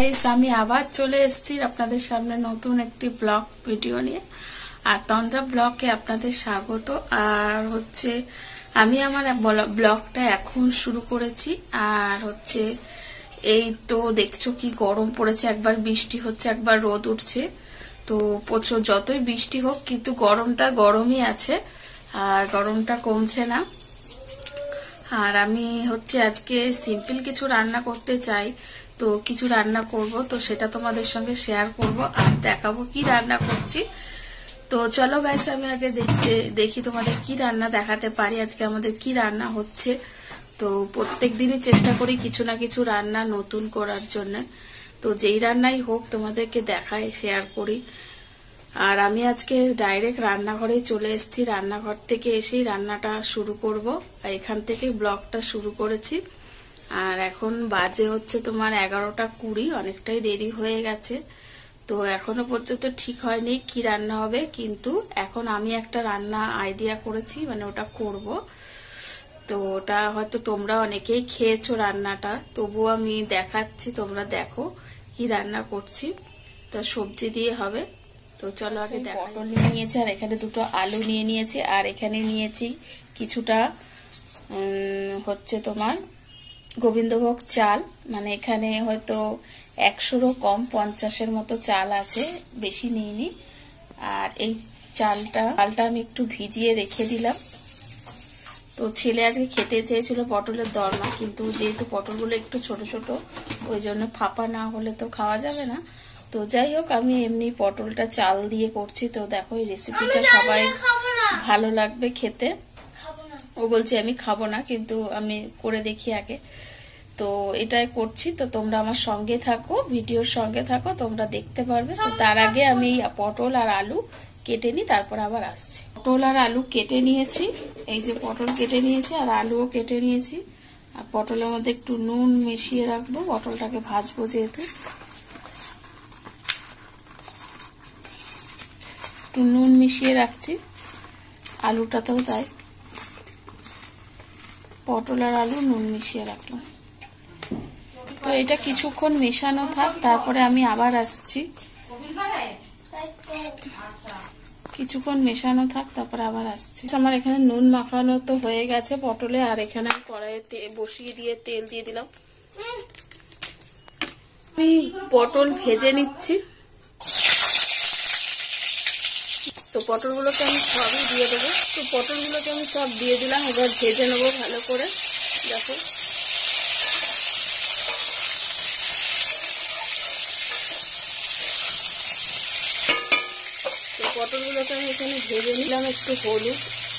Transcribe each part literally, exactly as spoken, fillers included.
Guys, আমি আবার চলে এসেছি আপনাদের সামনে নতুন একটি ব্লগ ভিডিও নিয়ে। আর তন্দ্রা ব্লগে আপনাদের স্বাগত। আর হচ্ছে আমি আমার ব্লগটা এখন শুরু করেছি। আর হচ্ছে এই তো দেখছো কি গরম পড়েছে, একবার বৃষ্টি হচ্ছে একবার রোদ উঠছে। তো প্রচুর যতই বৃষ্টি হোক কিন্তু গরমটা গরমই আছে, আর গরমটা কমছে না। আর আমি হচ্ছে আজকে সিম্পল কিছু রান্না করতে চাই, তো কিছু রান্না করব, তো সেটা তোমাদের সঙ্গে শেয়ার করব আর দেখাবো কি রান্না করছি। তো চলো গাইস, আমি আগে দেখতে দেখি তোমাদের কি রান্না দেখাতে পারি, আজকে আমাদের কি রান্না হচ্ছে। তো প্রত্যেক দিনই চেষ্টা করি কিছু না কিছু রান্না নতুন করার জন্য, তো যেই রান্নাই হোক তোমাদেরকে দেখাই, শেয়ার করি। আর আমি আজকে ডাইরেক্ট রান্নাঘরে চলে এসেছি, রান্নাঘর থেকে এসেই রান্নাটা শুরু করব। এখান থেকে ব্লগটা শুরু করেছি। আর এখন বাজে হচ্ছে তোমার এগারোটা কুড়ি, অনেকটাই দেরি হয়ে গেছে। তো এখনো পর্যন্ত ঠিক হয়নি কি রান্না হবে, কিন্তু এখন আমি একটা রান্না আইডিয়া করেছি, মানে ওটা করব। তো ওটা হয়তো তোমরা অনেকেই খেয়েছো রান্নাটা, তবুও আমি দেখাচ্ছি, তোমরা দেখো কি রান্না করছি। তো সবজি দিয়ে হবে। তো চলো আগে দেখো। পটল নিয়ে নিয়েছি, আর এখানে দুটো আলু নিয়ে নিয়েছি, আর এখানে নিয়েছি কিছুটা হচ্ছে তোমার গোবিন্দভোগ চাল, মানে এখানে হয়তো একশোরও কম, পঞ্চাশের মতো চাল আছে, বেশি নিইনি। আর এই চালটা চালটা আমি একটু ভিজিয়ে রেখে দিলাম। তো ছেলে আজকে খেতে চেয়েছিল পটলের দরমা, কিন্তু যেহেতু পটলগুলো একটু ছোট ছোট, ওই জন্য ফাঁপা না হলে তো খাওয়া যাবে না। তো যাই হোক, আমি এমনি পটলটা চাল দিয়ে করছি। তো দেখো এই রেসিপিটা সবাই ভালো লাগবে খেতে। ও বলছে আমি খাবো না, কিন্তু আমি করে দেখি আগে। তো এটাই করছি, তো তোমরা আমার সঙ্গে থাকো, ভিডিওর সঙ্গে থাকো, তোমরা দেখতে পারবে। তো তার আগে আমি পটল আর আলু কেটে নিই, তারপর আবার আসছি। পটল আর আলু কেটে নিয়েছি, এই যে পটল কেটে নিয়েছি আর আলুও কেটে নিয়েছি। আর পটলের মধ্যে একটু নুন মিশিয়ে রাখবো, পটলটাকে ভাজবো যেহেতু। একটু নুন মিশিয়ে রাখছি, আলুটাতেও তাই, পটল আর আলু নুন মিশিয়ে রাখলাম। তো এটা কিছুক্ষণ মেশানো থাক, তারপরে আমি আবার আসছি। কিছুক্ষণ মেশানো থাক, তারপরে আবার আসছি। আমার এখানে নুন মাখানো তো হয়ে গেছে পটলে, আর এখানে আমি কড়াইতে বসিয়ে দিয়ে তেল দিয়ে দিলাম। আমি পটল ভেজে নিচ্ছি। তো পটলগুলোকে আমি সবই দিয়ে দেবো। তো পটলগুলোকে আমি সব দিয়ে দিলাম, এবার ভেজে নেবো ভালো করে। দেখো পটলগুলোকে আমি এখানে ভেজে নিলাম, একটু হলুদ।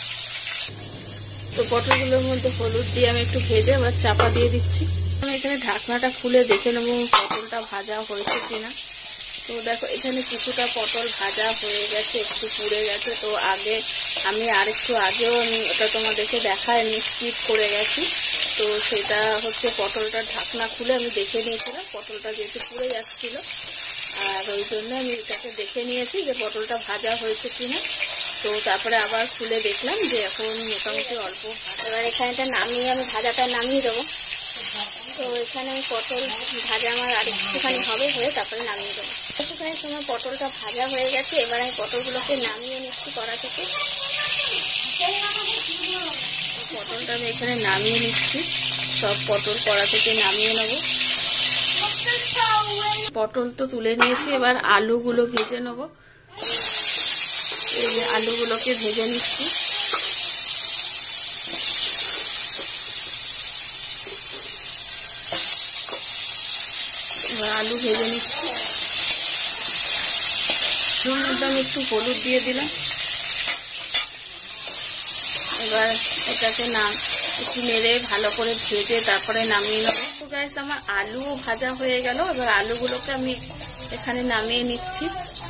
তো পটলগুলোর মধ্যে হলুদ দিয়ে আমি একটু ভেজে আবার চাপা দিয়ে দিচ্ছি। আমি এখানে ঢাকনাটা খুলে দেখে নেবো পটলটা ভাজা হয়েছে কিনা। তো দেখো এখানে কিছুটা পটল ভাজা হয়ে গেছে, একটু পুড়ে গেছে। তো আগে আমি আর একটু আগেও আমি ওটা তোমাদেরকে দেখাইনি, স্কিপ করে গেছি। তো সেটা হচ্ছে পটলটা ঢাকনা খুলে আমি দেখে নিয়েছিলাম, পটলটা যেহেতু পুড়ে যাচ্ছিল, আর ওই জন্য আমি এটাকে দেখে নিয়েছি যে পটলটা ভাজা হয়েছে কিনা। তো তারপরে আবার খুলে দেখলাম যে এখন মোটামুটি অল্প। এবার এখানেটা নামিয়ে আমি ভাজাটা নামিয়ে দেবো। তো এখানে আমি পটল ভাজা আমার আর একটুখানি হবে, হয়ে তারপরে নামিয়ে দেবো। একটুখানি সময় পটলটা ভাজা হয়ে গেছে, এবার আমি পটলগুলোকে নামিয়ে নিচ্ছি কড়া থেকে। পটলটা আমি এখানে নামিয়ে নিচ্ছি, সব পটল কড়া থেকে নামিয়ে নেবো। পটল তো তুলে নিয়েছি, এবার আলুগুলো ভেজে নেবো। এই যে আলুগুলোকে ভেজে নিচ্ছি। এবার আলু ভেজে নিচ্ছি, আলুর মধ্যে আমি একটু হলুদ দিয়ে দিলাম। এবার এটাকে না একটু নেড়ে ভালো করে ভেজে তারপরে নামিয়ে নেবো। তো গাইস, আমার আলু ভাজা হয়ে গেল, এবার আলুগুলোকে আমি এখানে নামিয়ে নিচ্ছি।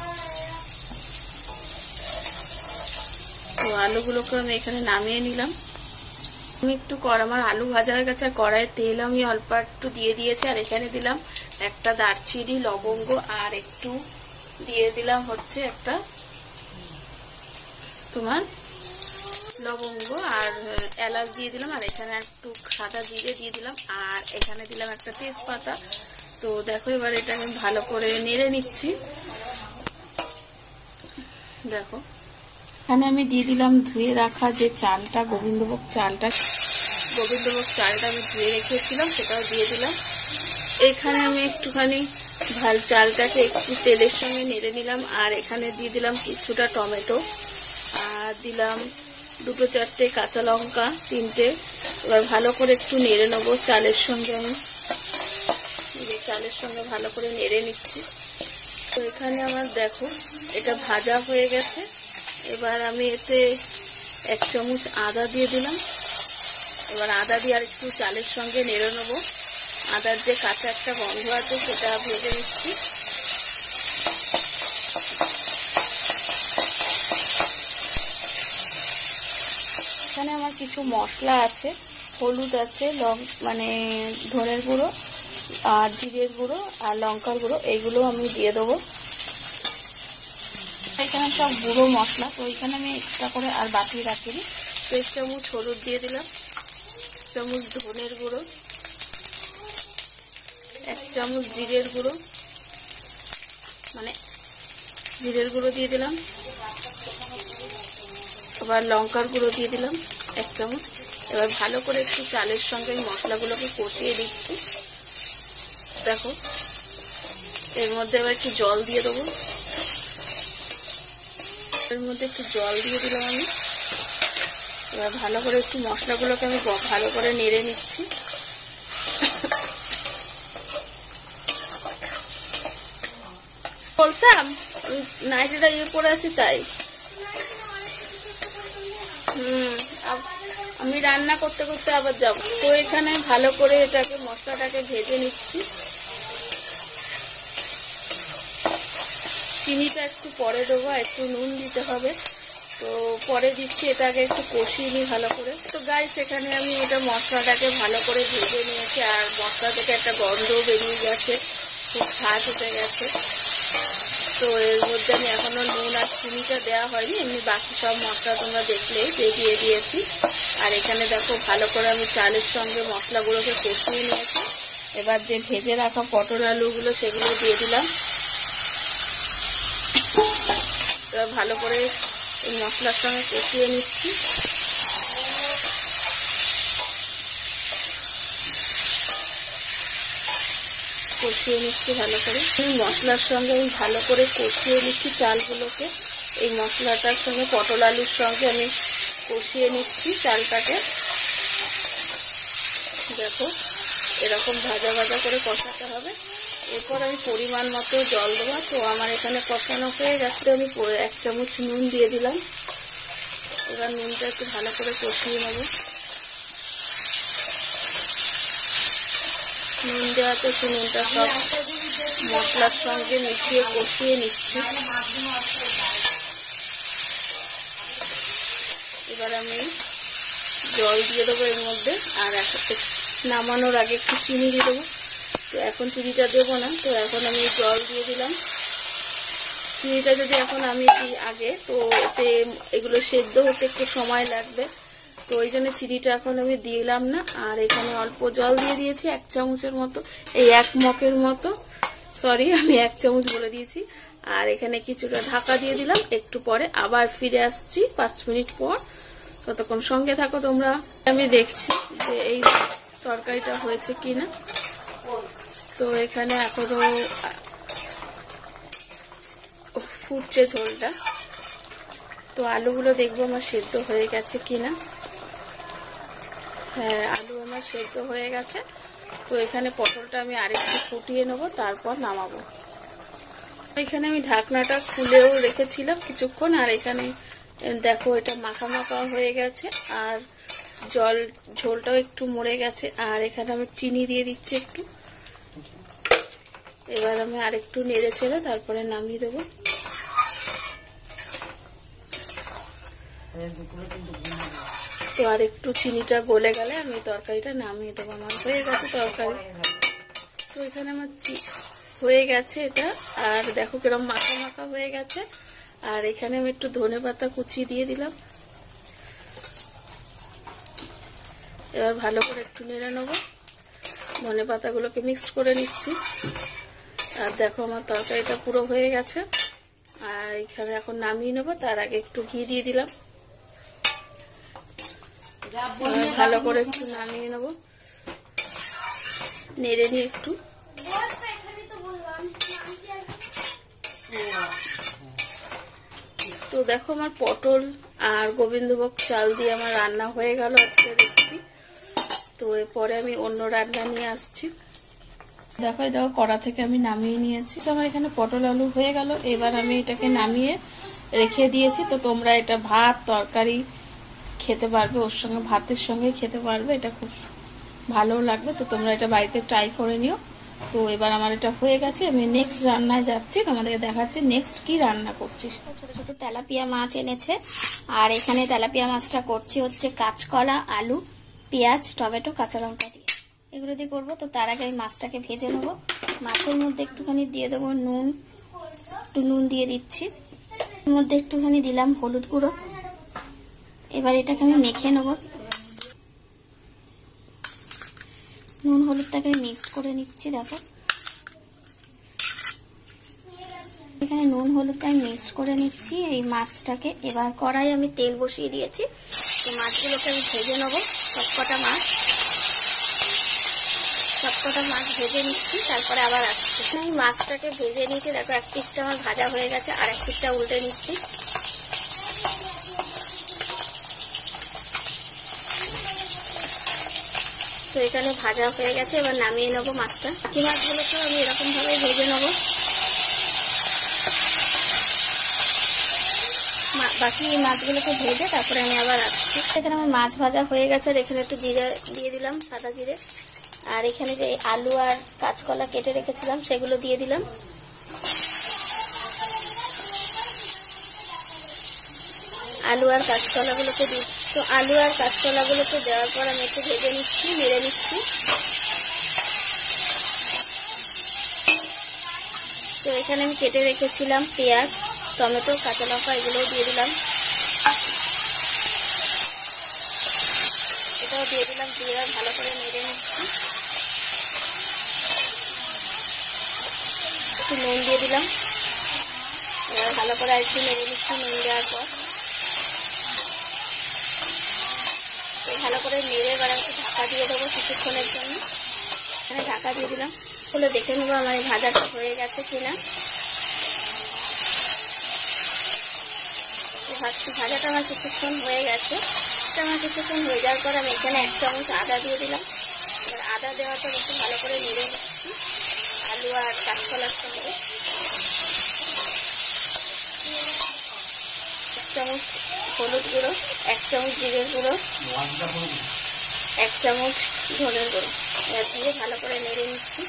তো আলুগুলোকে আমি এখানে নামিয়ে নিলাম। আমি একটু কড়া আমার আলু ভাজা হয়ে গেছে, আর কড়াইয়ে তেল আমি অল্প একটু দিয়ে দিয়েছি। আর এখানে দিলাম একটা দারচিনি, লবঙ্গ, আর একটু দিয়ে দিলাম হচ্ছে একটা তোমার লবঙ্গ আর এলাচ দিয়ে দিলাম। আর এখানে একটু সাদা জিরে দিয়ে দিলাম, আর এখানে দিলাম একটা তেজপাতা। তো দেখো এবার এটা আমি ভালো করে নেড়ে নিচ্ছি। দেখো এখানে আমি দিয়ে দিলাম ধুয়ে রাখা যে চালটা, গোবিন্দভোগ চালটা গোবিন্দভোগ চালটা আমি ধুয়ে রেখেছিলাম, সেটাও দিয়ে দিলাম। এখানে আমি একটুখানি ভাল চালটাকে একটু তেলের সঙ্গে নেড়ে নিলাম। আর এখানে দিয়ে দিলাম কিছুটা টমেটো, আর দিলাম দুটো চারটে কাঁচা লঙ্কা, তিনটে। এবার ভালো করে একটু নেড়ে নেবো চালের সঙ্গে। আমি চালের সঙ্গে ভালো করে নেড়ে নিচ্ছি। তো এখানে আমার দেখো এটা ভাজা হয়ে গেছে। এবার আমি এতে এক চামচ আদা দিয়ে দিলাম। এবার আদা দিয়ে আর একটু চালের সঙ্গে নেড়ে নেবো। আদার যে কাঁচা একটা গন্ধ আছে সেটা ভেজে নিচ্ছি। এখানে আমার কিছু মশলা আছে, হলুদ আছে, লং মানে ধনের গুঁড়ো আর জিরের গুঁড়ো আর লঙ্কার গুঁড়ো, এইগুলো আমি দিয়ে দেবো। এখানে সব গুঁড়ো মশলা, তো এখানে আমি এক্সট্রা করে আর বাটিয়ে রাখিনি। তো এক চামচ হলুদ দিয়ে দিলাম, এক চামচ ধনের গুঁড়ো, এক চামচ জিরের গুঁড়ো মানে জিরের গুঁড়ো দিয়ে দিলাম। আবার লঙ্কার গুঁড়ো দিয়ে দিলাম এক চামচ। এবার ভালো করে একটু চালের সঙ্গে মশলাগুলোকে কষিয়ে দিচ্ছি। দেখো এর মধ্যে এবার একটু জল দিয়ে দেবো। এর মধ্যে একটু জল দিয়ে দিলাম আমি। এবার ভালো করে একটু মশলাগুলোকে আমি ভালো করে নেড়ে নিচ্ছি। বলতাম নাইটিটা ইয়ে করে আছি তাই। হুম আমি রান্না করতে করতে আবার যাব। তো এখানে ভালো করে এটাকে মশলাটাকে ভেজে নিচ্ছি। চিনিটা একটু পরে দেবো, একটু নুন দিতে হবে, তো পরে দিচ্ছি। এটাকে একটু কষিয়ে নিই ভালো করে। তো গাইস এখানে আমি এটা মশলাটাকে ভালো করে ভেজে নিয়েছি। আর মশলা থেকে একটা গন্ধ বেরিয়ে গেছে, খুব স্বাদ উঠে গেছে। তো এর মধ্যে আমি এখনো নুন আর চিনিটা দেওয়া হয়নি, এমনি বাকি সব মশলা তোমরা দেখলেই দিয়ে দিয়েছি। আর এখানে দেখো ভালো করে আমি চালের সঙ্গে মশলাগুলোকে কষিয়ে নিয়েছি। এবার যে ভেজে রাখা পটল আলুগুলো সেগুলো দিয়ে দিলাম। এবার ভালো করে এই মশলার সঙ্গে কষিয়ে নিচ্ছি। কষিয়ে নিচ্ছি ভালো করে। মশলার সঙ্গে আমি ভালো করে কষিয়ে নিচ্ছি চালগুলোকে। এই মশলাটার সঙ্গে পটল আলুর সঙ্গে আমি কষিয়ে নিচ্ছি চালটাকে। দেখো এরকম ভাজা ভাজা করে কষাতে হবে। এরপর আমি পরিমাণ মতো জল দেবো। তো আমার এখানে কষানো হয়ে গেছে। আমি এক চামচ নুন দিয়ে দিলাম। এবার নুনটা একটু ভালো করে কষিয়ে নেব। নুন দেওয়াতে একটু নুনটা সব মশলার সঙ্গে মিশিয়ে কষিয়ে নিচ্ছি। এবার আমি জল দিয়ে দেবো এর মধ্যে। আর নামানোর আগে একটু চিনি দিয়ে দেবো। তো এখন চিনিটা দেবো না, তো এখন আমি জল দিয়ে দিলাম। চিনিটা যদি এখন আমি দিই আগে, তো এতে এগুলো সেদ্ধ হতে একটু সময় লাগবে। তো ওই জন্য চিনিটা এখন আমি দিলাম না। আর এখানে অল্প জল দিয়ে দিয়েছি, এক চামচের মতো, এই এক মগের মতো, সরি আমি এক চামচ বলে দিয়েছি। আর এখানে কিছুটা ঢাকা দিয়ে দিলাম। একটু পরে আবার ফিরে আসছি পাঁচ মিনিট পর। ততক্ষণ সঙ্গে থাকো তোমরা। আমি দেখছি যে এই তরকারিটা হয়েছে কিনা। তো এখানে এখনো ফুটছে ঝোলটা। তো আলুগুলো দেখবো আমার সেদ্ধ হয়ে গেছে কিনা। হ্যাঁ আলু আমার সেদ্ধ হয়ে গেছে। তো এখানে পটলটা আমি আরেকটু ফুটিয়ে নেবো, তারপর নামাবো। এখানে আমি ঢাকনাটা খুলেও রেখেছিলাম কিছুক্ষণ। আর এখানে দেখো এটা মাখা মাখা হয়ে গেছে। আর জল ঝোলটাও একটু মরে গেছে। আর এখানে আমি চিনি দিয়ে দিচ্ছি একটু। এবার আমি আরেকটু নেড়ে ছেড়ে তারপরে নামিয়ে দেবো। তো আর একটু চিনিটা গলে গেলে আমি তরকারিটা নামিয়ে দেবো। আমার হয়ে গেছে তরকারি। তো এখানে আমার হয়ে গেছে এটা। আর দেখো কিরকম মাখা মাখা হয়ে গেছে। আর এখানে আমি একটু ধনেপাতা কুচি দিয়ে দিলাম। এবার ভালো করে একটু নেড়ে নেবো। ধনে পাতাগুলোকে মিক্সড করে নিচ্ছি। আর দেখো আমার তরকারিটা পুরো হয়ে গেছে। আর এখানে এখন নামিয়ে নেবো, তার আগে একটু ঘি দিয়ে দিলাম। ভালো করে একটু নামিয়ে নেবো, নেড়ে নিয়ে একটু। তো দেখো আমার পটল আর গোবিন্দভোগ চাল দিয়ে আমার রান্না হয়ে গেল আজকের রেসিপি। তো এরপরে আমি অন্য রান্না নিয়ে আসছি। দেখো দেখো কড়া থেকে আমি নামিয়ে নিয়েছি। আমার এখানে পটল আলু হয়ে গেল। এবার আমি এটাকে নামিয়ে রেখে দিয়েছি। তো তোমরা এটা ভাত তরকারি খেতে পারবে, ওর সঙ্গে ভাতের সঙ্গে খেতে পারবে, এটা খুব ভালো লাগবে। তো তোমরা এটা বাড়িতে ট্রাই করে নিও। তো এবার আমার এটা হয়ে গেছে, আমি নেক্সট রান্নায় যাচ্ছি, তোমাদেরকে দেখাচ্ছি নেক্সট কি রান্না করছি। ছোট ছোট তেলাপিয়া মাছ এনেছে, আর এখানে তেলাপিয়া মাছটা করছি হচ্ছে কাঁচকলা, আলু, পেঁয়াজ, টমেটো, কাঁচা লঙ্কা দিয়ে, এগুলো দিয়ে করবো। তো তার আগে আমি মাছটাকে ভেজে নেবো। মাছের মধ্যে একটুখানি দিয়ে দেবো নুন, একটু নুন দিয়ে দিচ্ছি। এর মধ্যে একটুখানি দিলাম হলুদ গুঁড়ো। এবার এটাকে আমি মেখে নেবো। নুন হলুদটাকে মিক্স করে নিচ্ছি। দেখো এখানে নুন হলুদটা আমি মিক্স করে নিচ্ছি এই মাছটাকে। এবার কড়াই আমি তেল বসিয়ে দিয়েছি। তো মাছগুলোকে আমি ভেজে নেবো, সবকটা মাছ সবকটা মাছ ভেজে নিচ্ছি, তারপরে আবার আসছি। আমি মাছটাকে ভেজে নিচ্ছি। দেখো এক পিসটা আমার ভাজা হয়ে গেছে, আর এক পিসটা উল্টে নিচ্ছি। তো এখানে ভাজা হয়ে গেছে, এবার নামিয়ে নেবো মাছটা। বাকি মাছগুলোকেও আমি এরকম ভাবে ভেজে নেবো। বাকি মাছগুলোকে ভেজে তারপরে আমি আবার আসছি। এখানে আমার মাছ ভাজা হয়ে গেছে, আর এখানে একটু জিরে দিয়ে দিলাম, সাদা জিরে। আর এখানে যে আলু আর কাঁচকলা কেটে রেখেছিলাম সেগুলো দিয়ে দিলাম। আলু আর কাঁচকলাগুলোকে দিই। তো আলু আর কাঁচকলাগুলোকে দেওয়ার পর আমি একটু ভেজে নিচ্ছি, নেড়ে নিচ্ছি। তো এখানে আমি কেটে রেখেছিলাম পেঁয়াজ, টমেটো, কাঁচা লঙ্কা, এগুলোও দিয়ে দিলাম। এটাও দিয়ে দিলাম, দিয়ে ভালো করে নেড়ে নিচ্ছি। একটু নুন দিয়ে দিলাম। এবার ভালো করে একটু নেড়ে নিচ্ছি। নুন দেওয়ার পর ভালো করে নেড়ে এবার একটু ঢাকা দিয়ে দেবো কিছুক্ষণের জন্য। এখানে ঢাকা দিয়ে দিলাম। খুলে দেখে নেবো আমার এই ভাজাটা হয়ে গেছে কিনা। ভাজাটা আমার কিছুক্ষণ হয়ে গেছে। আমার কিছুক্ষণ হয়ে যাওয়ার পর আমি এখানে এক চামচ আদা দিয়ে দিলাম। এবার আদা দেওয়ার পর একটু ভালো করে নেড়ে নিচ্ছি আলু আর কাঁচকলার সঙ্গে। এক চামচ হলুদ গুঁড়ো, এক চামচ জিরের গুঁড়ো, এক চামচ ধনের গুঁড়ো, এবার দিয়ে ভালো করে নেড়ে নিচ্ছি।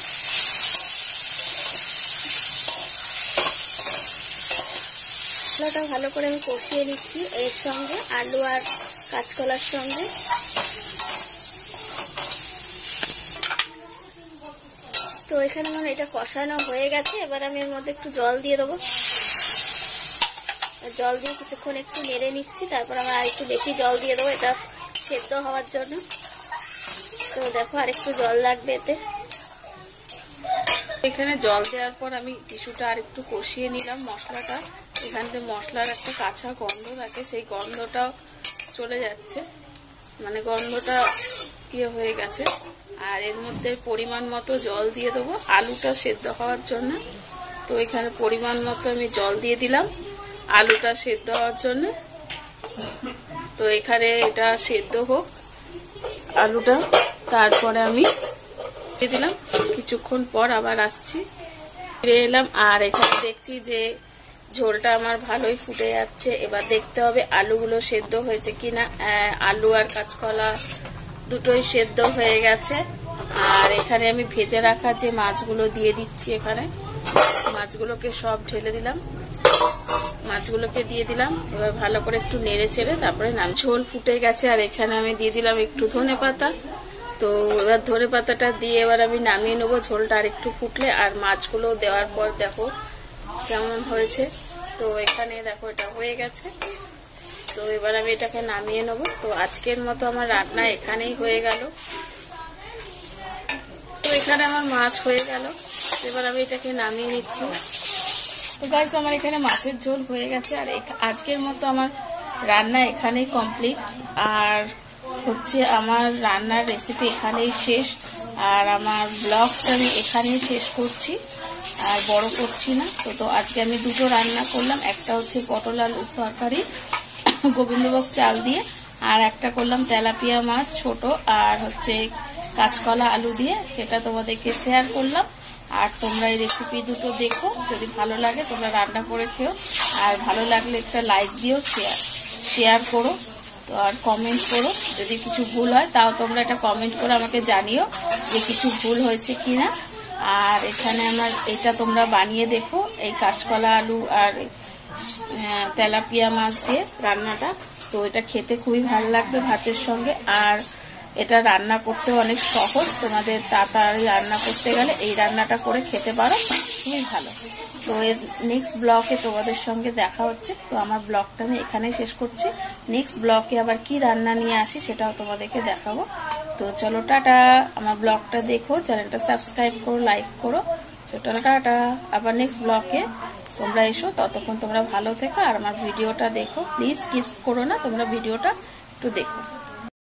মশলাটা ভালো করে আমি কষিয়ে নিচ্ছি এর সঙ্গে, আলু আর কাঁচকলার সঙ্গে। তো এখানে মানে এটা কষানো হয়ে গেছে। এবার আমি এর মধ্যে একটু জল দিয়ে দেবো। জল দিয়ে কিছুক্ষণ একটু নেড়ে নিচ্ছি, তারপর আমরা আর একটু বেশি জল দিয়ে দেবো এটা সেদ্ধ হওয়ার জন্য। তো দেখো আর একটু জল লাগবে এতে। এখানে জল দেওয়ার পর আমি টিস্যুটা আর একটু কষিয়ে নিলাম মশলাটা। এখান থেকে মশলার একটা কাঁচা গন্ধ থাকে, সেই গন্ধটা চলে যাচ্ছে, মানে গন্ধটা ইয়ে হয়ে গেছে। আর এর মধ্যে পরিমাণ মতো জল দিয়ে দেবো আলুটা সেদ্ধ হওয়ার জন্য। তো এখানে পরিমাণ মতো আমি জল দিয়ে দিলাম আলুটা সেদ্ধ হওয়ার জন্য। তো এখানে এটা সেদ্ধ হোক আলুটা, তারপরে আমি দিয়ে দিলাম। কিছুক্ষণ পর আবার আসছি, ফিরে এলাম। আর এখানে দেখছি যে ঝোলটা আমার ভালোই ফুটে যাচ্ছে। এবার দেখতে হবে আলুগুলো সেদ্ধ হয়েছে কিনা। আলু আর কাঁচকলা দুটোই সেদ্ধ হয়ে গেছে। আর এখানে আমি ভেজে রাখা যে মাছগুলো দিয়ে দিচ্ছি। এখানে মাছগুলোকে সব ঢেলে দিলাম, মাছগুলোকে দিয়ে দিলাম। এবার ভালো করে একটু নেড়ে ছেড়ে তারপরে নাম। ঝোল ফুটে গেছে, আর এখানে আমি দিয়ে দিলাম একটু ধনে পাতা। তো এবার ধনে পাতাটা দিয়ে এবার আমি নামিয়ে নেবো ঝোলটা আর একটু ফুটলে। আর মাছগুলো দেওয়ার পর দেখো কেমন হয়েছে। তো এখানে দেখো এটা হয়ে গেছে। তো এবার আমি এটাকে নামিয়ে নেবো। তো আজকের মতো আমার রান্না এখানেই হয়ে গেল। এখানে আমার মাছ হয়ে গেল, এবার আমি এটাকে নামিয়ে নিচ্ছি। তো গাইস আমার এখানে মাছের ঝোল হয়ে গেছে, আর আজকের মতো আমার রান্না এখানেই কমপ্লিট। আর হচ্ছে আমার রান্নার রেসিপি এখানেই শেষ, আর আমার ব্লগটা আমি এখানেই শেষ করছি, আর বড় করছি না। তো তো আজকে আমি দুটো রান্না করলাম, একটা হচ্ছে পটল আলুর তরকারি গোবিন্দভোগ চাল দিয়ে, আর একটা করলাম তেলাপিয়া মাছ ছোট আর হচ্ছে কাঁচকলা আলু দিয়ে, সেটা তোমাদেরকে শেয়ার করলাম। আর তোমরা এই রেসিপি দুটো দেখো, যদি ভালো লাগে তোমরা রান্না করে খেও, আর ভালো লাগলে একটা লাইক দিও, শেয়ার শেয়ার করো, তো আর কমেন্ট করো। যদি কিছু ভুল হয় তাও তোমরা এটা কমেন্ট করে আমাকে জানিও যে কিছু ভুল হয়েছে কিনা। আর এখানে আমার এটা তোমরা বানিয়ে দেখো, এই কাঁচকলা আলু আর তেলাপিয়া মাছ দিয়ে রান্নাটা। তো এটা খেতে খুবই ভালো লাগবে ভাতের সঙ্গে, আর এটা রান্না করতে অনেক সহজ। তোমাদের তাড়াতাড়ি রান্না করতে গেলে এই রান্নাটা করে খেতে পারো, খুবই ভালো। তো এর নেক্সট ব্লগে তোমাদের সঙ্গে দেখা হচ্ছে। তো আমার ব্লগটা আমি এখানেই শেষ করছি, নেক্সট ব্লগে আবার কি রান্না নিয়ে আসি সেটাও তোমাদেরকে দেখাবো। তো চলো টাটা, আমার ব্লগটা দেখো, চ্যানেলটা সাবস্ক্রাইব করো, লাইক করো। চলো টাটা, আবার নেক্সট ব্লগে তোমরা এসো। ততক্ষণ তোমরা ভালো থেকো আর আমার ভিডিওটা দেখো, প্লিজ স্কিপ করো না, তোমরা ভিডিওটা একটু দেখো।